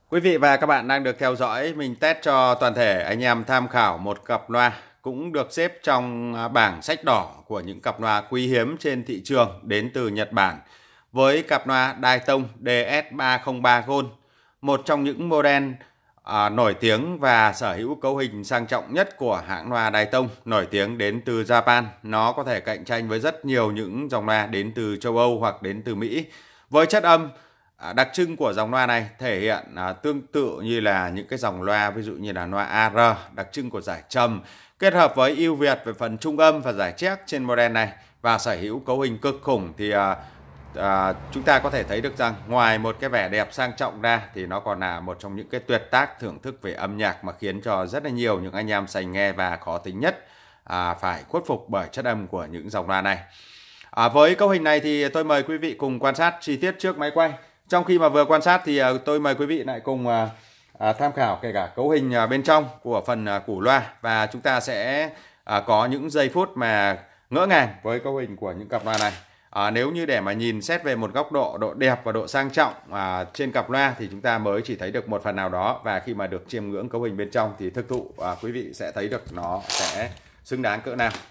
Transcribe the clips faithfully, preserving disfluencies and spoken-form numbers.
Quý vị và các bạn đang được theo dõi mình test cho toàn thể anh em tham khảo một cặp loa cũng được xếp trong bảng sách đỏ của những cặp loa quý hiếm trên thị trường đến từ Nhật Bản với cặp loa Daitone D S ba không ba Gold, một trong những model à, nổi tiếng và sở hữu cấu hình sang trọng nhất của hãng loa Daitone, nổi tiếng đến từ Japan. Nó có thể cạnh tranh với rất nhiều những dòng loa đến từ châu Âu hoặc đến từ Mỹ. Với chất âm đặc trưng của dòng loa này thể hiện à, tương tự như là những cái dòng loa ví dụ như là loa A R đặc trưng của giải trầm, kết hợp với ưu việt về phần trung âm và giải chép trên model này và sở hữu cấu hình cực khủng thì à, à, chúng ta có thể thấy được rằng ngoài một cái vẻ đẹp sang trọng ra thì nó còn là một trong những cái tuyệt tác thưởng thức về âm nhạc mà khiến cho rất là nhiều những anh em sành nghe và khó tính nhất à, phải khuất phục bởi chất âm của những dòng loa này. À, với cấu hình này thì tôi mời quý vị cùng quan sát chi tiết trước máy quay. Trong khi mà vừa quan sát thì tôi mời quý vị lại cùng à, tham khảo kể cả cấu hình à, bên trong của phần à, củ loa, và chúng ta sẽ à, có những giây phút mà ngỡ ngàng với cấu hình của những cặp loa này. À, nếu như để mà nhìn xét về một góc độ độ đẹp và độ sang trọng à, trên cặp loa thì chúng ta mới chỉ thấy được một phần nào đó, và khi mà được chiêm ngưỡng cấu hình bên trong thì thực thụ à, quý vị sẽ thấy được nó sẽ xứng đáng cỡ nào.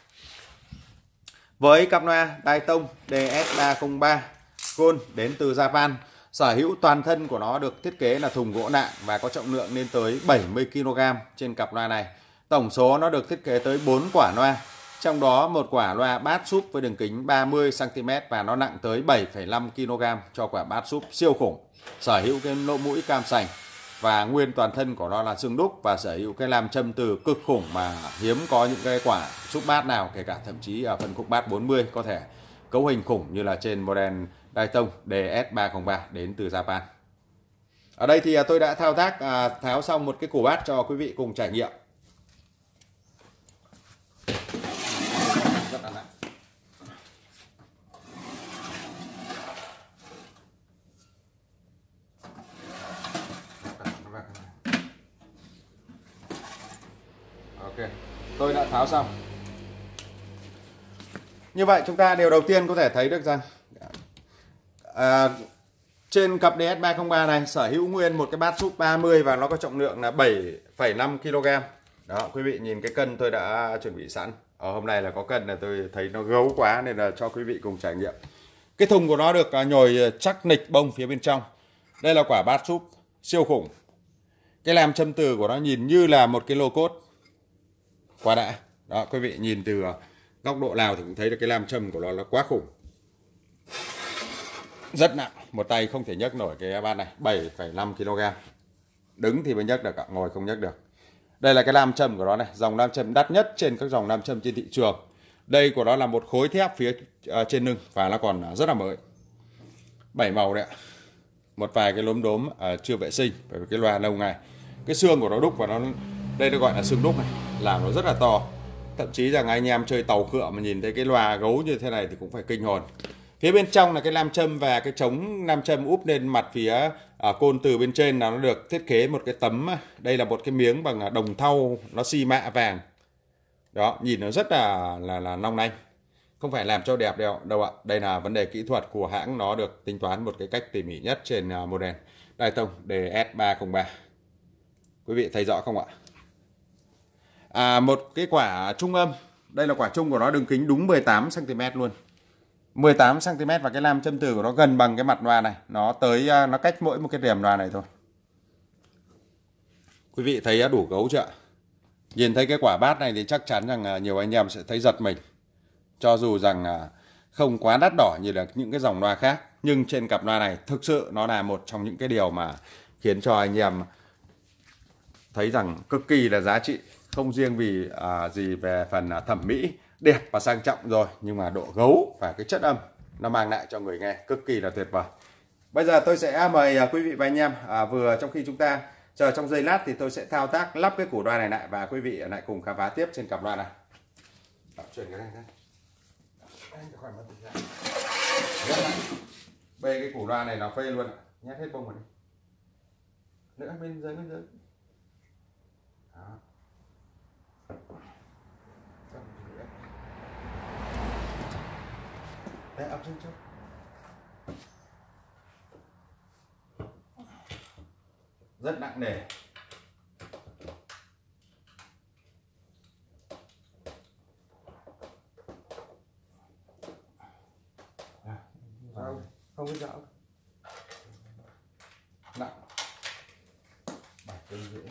Với cặp loa Daitone D S ba không ba Gold đến từ Japan, sở hữu toàn thân của nó được thiết kế là thùng gỗ nặng và có trọng lượng lên tới bảy mươi ki lô gam trên cặp loa này. Tổng số nó được thiết kế tới bốn quả loa, trong đó một quả loa bass súp với đường kính ba mươi xăng ti mét và nó nặng tới bảy phẩy năm ki lô gam cho quả bass súp siêu khủng. Sở hữu cái lỗ mũi cam sành và nguyên toàn thân của nó là xương đúc, và sở hữu cái làm châm từ cực khủng mà hiếm có những cái quả súp bass nào, kể cả thậm chí ở phân khúc bass bốn mươi có thể cấu hình khủng như là trên model Daitone D S ba không ba đến từ Japan. Ở đây thì tôi đã thao tác à, tháo xong một cái củ bass cho quý vị cùng trải nghiệm. Rất là nặng. Ok, tôi đã tháo xong. Như vậy chúng ta điều đầu tiên có thể thấy được rằng à, trên cặp D S ba không ba này sở hữu nguyên một cái bass súp ba mươi và nó có trọng lượng là bảy phẩy năm ki lô gam. Đó, quý vị nhìn cái cân tôi đã chuẩn bị sẵn. Ở hôm nay là có cân là tôi thấy nó gấu quá nên là cho quý vị cùng trải nghiệm. Cái thùng của nó được nhồi chắc nịch bông phía bên trong. Đây là quả bass súp siêu khủng. Cái làm châm từ của nó nhìn như là một cái lô cốt. Quá đã. Đó, quý vị nhìn từ góc độ nào thì cũng thấy được cái làm châm của nó là quá khủng. Rất nặng, một tay không thể nhấc nổi cái bass này, bảy phẩy năm ki lô gam. Đứng thì mới nhấc được, ngồi không nhấc được. Đây là cái nam châm của nó này, dòng nam châm đắt nhất trên các dòng nam châm trên thị trường. Đây của nó là một khối thép phía uh, trên lưng và nó còn rất là mới. Bảy màu đấy ạ. Một vài cái lốm đốm uh, chưa vệ sinh bởi vì cái loa lâu ngày. Cái xương của nó đúc và nó đây nó gọi là xương đúc này, làm nó rất là to. Thậm chí rằng anh em chơi tàu khựa mà nhìn thấy cái loa gấu như thế này thì cũng phải kinh hồn. Phía bên trong là cái nam châm và cái chống nam châm úp lên mặt phía à, côn từ bên trên là nó được thiết kế một cái tấm. Đây là một cái miếng bằng đồng thau, nó xi mạ vàng. Đó, nhìn nó rất là là, là long lanh. Không phải làm cho đẹp đâu, đâu ạ. Đây là vấn đề kỹ thuật của hãng, nó được tính toán một cái cách tỉ mỉ nhất trên uh, model Daitone D S ba không ba. Quý vị thấy rõ không ạ? À, một cái quả trung âm. Đây là quả trung của nó, đường kính đúng mười tám xăng ti mét luôn. mười tám xăng ti mét và cái nam châm từ của nó gần bằng cái mặt loa này, nó tới nó cách mỗi một cái rèm loa này thôi. Quý vị thấy đủ gấu chưa ạ? Nhìn thấy cái quả bass này thì chắc chắn rằng nhiều anh em sẽ thấy giật mình. Cho dù rằng không quá đắt đỏ như là những cái dòng loa khác, nhưng trên cặp loa này thực sự nó là một trong những cái điều mà khiến cho anh em thấy rằng cực kỳ là giá trị. Không riêng vì à, gì về phần à, thẩm mỹ đẹp và sang trọng rồi, nhưng mà độ gấu và cái chất âm nó mang lại cho người nghe cực kỳ là tuyệt vời. Bây giờ tôi sẽ mời à, quý vị và anh em à, vừa trong khi chúng ta chờ trong giây lát thì tôi sẽ thao tác lắp cái củ loa này lại và quý vị lại cùng khám phá tiếp trên cặp loa này. Đó, chuyển cái này ra. Bê cái củ loa này nó phê luôn, nhét hết bông vào đi. Nữa bên dưới bên dưới. Đó. Đây, ấp chân trước. rất nặng nề. Không, không có rõ. Nặng. Bảy cây rưỡi.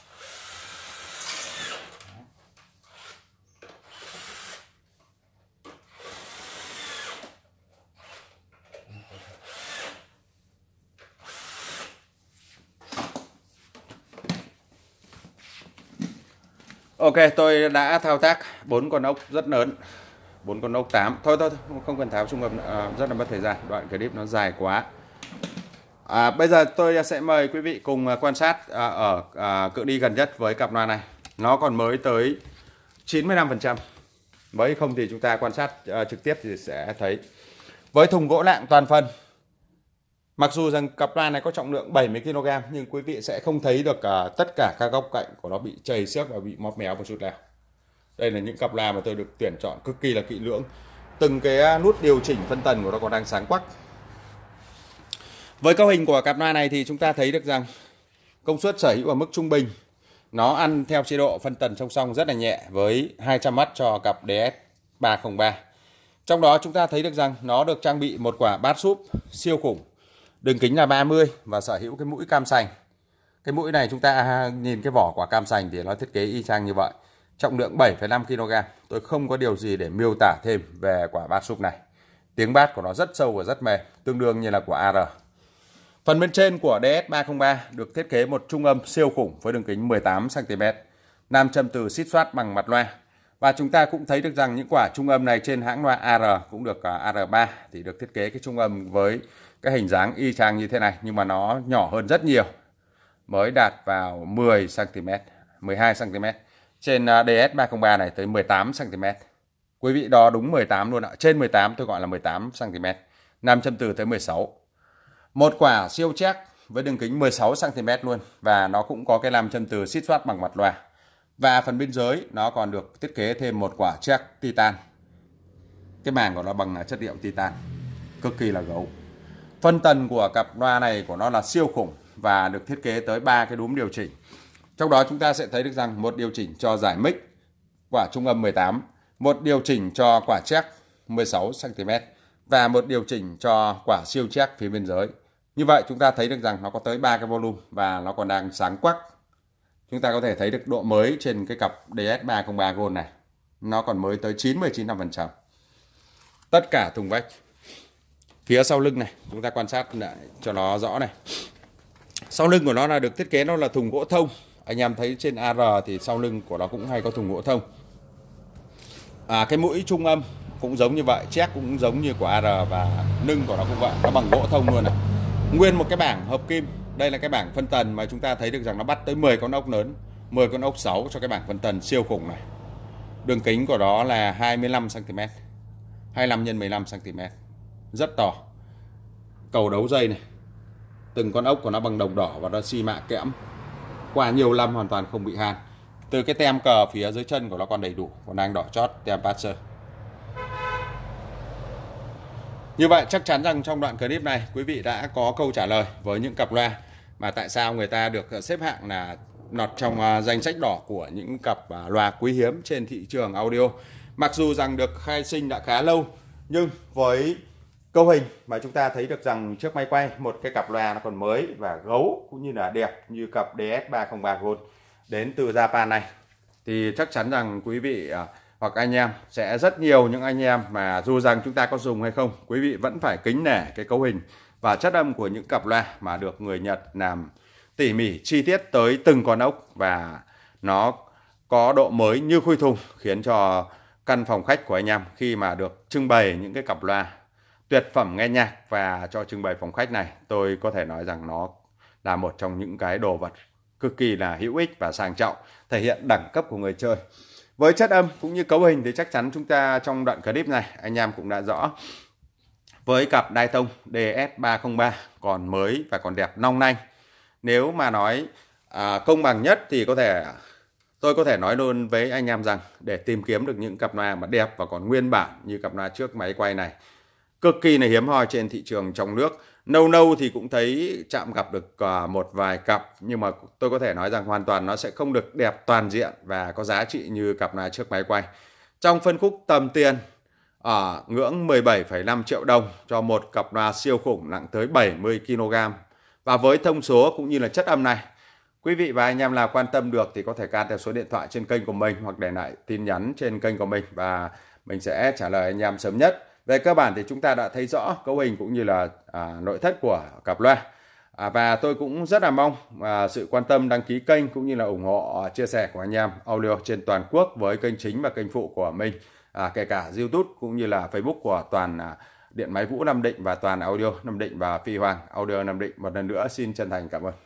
Ok, tôi đã thao tác bốn con ốc rất lớn, bốn con ốc tám. Thôi thôi, thôi không cần tháo trung âm, à, rất là mất thời gian, đoạn clip nó dài quá. À, bây giờ tôi sẽ mời quý vị cùng quan sát à, ở à, cự ly gần nhất với cặp loa này. Nó còn mới tới chín mươi lăm phần trăm. Mới không thì chúng ta quan sát à, trực tiếp thì sẽ thấy. Với thùng gỗ lạng toàn phần. Mặc dù rằng cặp loa này có trọng lượng bảy mươi ki lô gam nhưng quý vị sẽ không thấy được uh, tất cả các góc cạnh của nó bị chầy xước và bị móp méo một chút nào. Đây là những cặp loa mà tôi được tuyển chọn cực kỳ là kỹ lưỡng. Từng cái nút điều chỉnh phân tần của nó còn đang sáng quắc. Với cấu hình của cặp loa này thì chúng ta thấy được rằng công suất sở hữu ở mức trung bình. Nó ăn theo chế độ phân tần song song rất là nhẹ với hai trăm oát cho cặp đê ét ba không ba. Trong đó chúng ta thấy được rằng nó được trang bị một quả bass súp siêu khủng. Đường kính là ba mươi và sở hữu cái mũi cam sành. Cái mũi này chúng ta nhìn cái vỏ quả cam sành thì nó thiết kế y chang như vậy. Trọng lượng bảy phẩy năm ki lô gam. Tôi không có điều gì để miêu tả thêm về quả bass súp này. Tiếng bass của nó rất sâu và rất mềm, tương đương như là của a rờ. Phần bên trên của đê ét ba không ba được thiết kế một trung âm siêu khủng với đường kính mười tám xăng ti mét. Nam châm từ xít xoát bằng mặt loa. Và chúng ta cũng thấy được rằng những quả trung âm này trên hãng loa a rờ cũng được a rờ ba thì được thiết kế cái trung âm với cái hình dáng y chang như thế này nhưng mà nó nhỏ hơn rất nhiều. Mới đạt vào mười xăng ti mét, mười hai xăng ti mét. Trên đê ét ba không ba này tới mười tám xăng ti mét. Quý vị đo đúng mười tám luôn ạ. Trên mười tám tôi gọi là mười tám xăng ti mét. Nam châm từ tới mười sáu. Một quả siêu chắc với đường kính mười sáu xăng ti mét luôn và nó cũng có cái nam châm từ xít xoát bằng mặt loa. Và phần bên dưới nó còn được thiết kế thêm một quả check titan. Cái màng của nó bằng chất liệu titan. Cực kỳ là gấu. Phân tần của cặp loa này của nó là siêu khủng và được thiết kế tới ba cái đúm điều chỉnh. Trong đó chúng ta sẽ thấy được rằng một điều chỉnh cho giải mic quả trung âm mười tám, một điều chỉnh cho quả check mười sáu xăng ti mét và một điều chỉnh cho quả siêu check phía bên dưới. Như vậy chúng ta thấy được rằng nó có tới ba cái volume và nó còn đang sáng quắc. Chúng ta có thể thấy được độ mới trên cái cặp đê ét ba không ba Gold này. Nó còn mới tới chín mươi chín phần trăm. Tất cả thùng vách. Phía sau lưng này, chúng ta quan sát lại cho nó rõ này. Sau lưng của nó là được thiết kế nó là thùng gỗ thông. Anh em thấy trên a rờ thì sau lưng của nó cũng hay có thùng gỗ thông. À, cái mũi trung âm cũng giống như vậy, check cũng giống như của a rờ và nưng của nó cũng vậy, nó bằng gỗ thông luôn này. Nguyên một cái bảng hợp kim. Đây là cái bảng phân tần mà chúng ta thấy được rằng nó bắt tới mười con ốc lớn, mười con ốc sáu cho cái bảng phân tần siêu khủng này. Đường kính của nó là hai mươi lăm xăng ti mét. hai mươi lăm nhân mười lăm xăng ti mét. Rất to. Cầu đấu dây này. Từng con ốc của nó bằng đồng đỏ và nó xi mạ kẽm. Qua nhiều năm hoàn toàn không bị han. Từ cái tem cờ phía dưới chân của nó còn đầy đủ, còn đang đỏ chót tem Passer. Như vậy chắc chắn rằng trong đoạn clip này quý vị đã có câu trả lời với những cặp loa mà tại sao người ta được xếp hạng là nọt trong danh sách đỏ của những cặp loa quý hiếm trên thị trường audio. Mặc dù rằng được khai sinh đã khá lâu nhưng với cấu hình mà chúng ta thấy được rằng trước máy quay một cái cặp loa nó còn mới và gấu cũng như là đẹp như cặp đê ét ba không ba Gold đến từ Japan này thì chắc chắn rằng quý vị hoặc anh em sẽ rất nhiều những anh em mà dù rằng chúng ta có dùng hay không, quý vị vẫn phải kính nể cái cấu hình và chất âm của những cặp loa mà được người Nhật làm tỉ mỉ chi tiết tới từng con ốc và nó có độ mới như khui thùng, khiến cho căn phòng khách của anh em khi mà được trưng bày những cái cặp loa tuyệt phẩm nghe nhạc và cho trưng bày phòng khách này, tôi có thể nói rằng nó là một trong những cái đồ vật cực kỳ là hữu ích và sang trọng, thể hiện đẳng cấp của người chơi. Với chất âm cũng như cấu hình thì chắc chắn chúng ta trong đoạn clip này anh em cũng đã rõ. Với cặp Daiton đê ét ba không ba còn mới và còn đẹp long lanh. Nếu mà nói à, công bằng nhất thì có thể tôi có thể nói luôn với anh em rằng để tìm kiếm được những cặp loa mà đẹp và còn nguyên bản như cặp loa trước máy quay này cực kỳ là hiếm hoi trên thị trường trong nước. Nâu nâu thì cũng thấy chạm gặp được một vài cặp, nhưng mà tôi có thể nói rằng hoàn toàn nó sẽ không được đẹp toàn diện và có giá trị như cặp loa trước máy quay. Trong phân khúc tầm tiền ở ngưỡng mười bảy phẩy năm triệu đồng cho một cặp loa siêu khủng nặng tới bảy mươi ki lô gam. Và với thông số cũng như là chất âm này, quý vị và anh em nào quan tâm được thì có thể can theo số điện thoại trên kênh của mình hoặc để lại tin nhắn trên kênh của mình và mình sẽ trả lời anh em sớm nhất. Về cơ bản thì chúng ta đã thấy rõ cấu hình cũng như là à, nội thất của cặp loa. À, và tôi cũng rất là mong à, sự quan tâm đăng ký kênh cũng như là ủng hộ à, chia sẻ của anh em audio trên toàn quốc với kênh chính và kênh phụ của mình, à, kể cả YouTube cũng như là Facebook của Toàn à, Điện Máy Vũ Nam Định và Toàn Audio Nam Định và Phi Hoàng Audio Nam Định. Một lần nữa xin chân thành cảm ơn.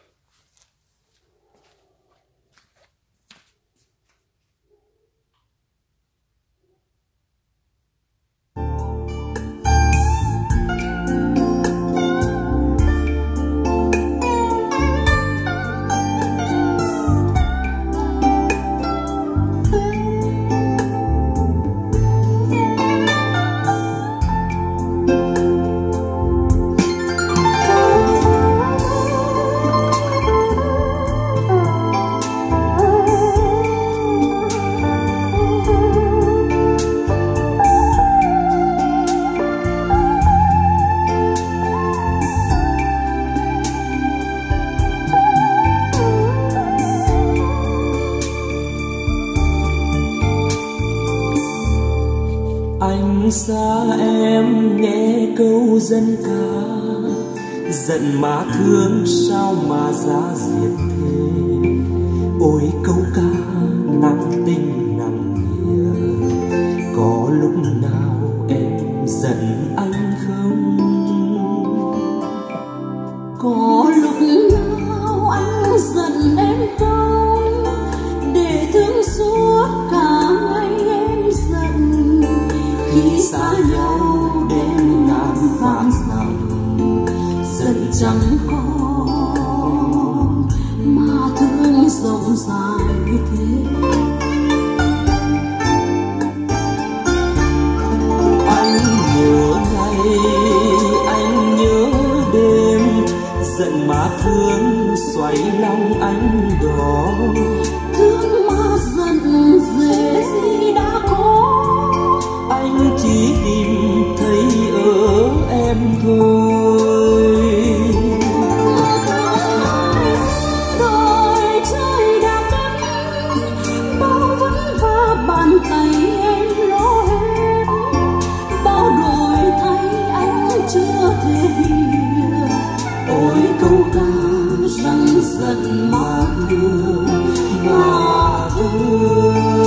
Anh xa em nghe câu dân ca, giận má thương sao mà giá diệt thế. Ôi câu ca nặng tình nặng nghĩa, có lúc nào em giận anh không? Có lúc nào anh giận em không? Để thương suốt cả ngày em giận. Khi xa nhau đêm ngàn vạn dặm, giận chẳng còn mà thương rộng dài thế. Anh nhớ ngày, anh nhớ đêm, giận má thương xoay lòng anh đó. Thương mà giận dễ gì đã có, anh chỉ tìm thấy ở em thôi. Đời trời đã cất bao vấn vả, bàn tay em lo hết, bao đổi thay anh chưa thể hiểu. Ôi câu ca rằng giận mà thương, mà thương.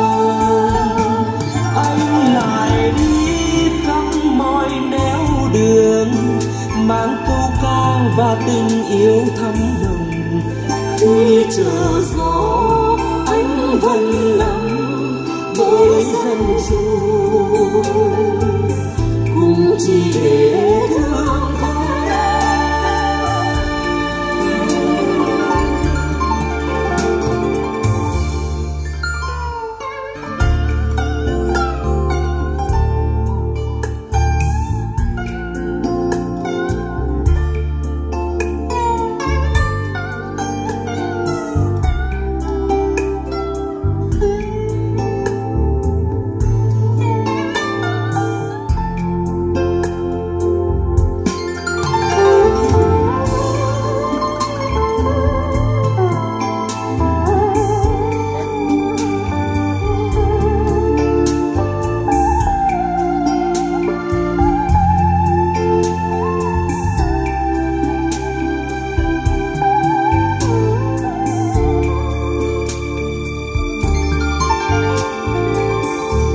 Anh lại đi khắp mọi nẻo đường, mang câu ca và tình yêu thắm nồng. Khi chờ gió anh vẫn lặng với dân du, cũng chỉ để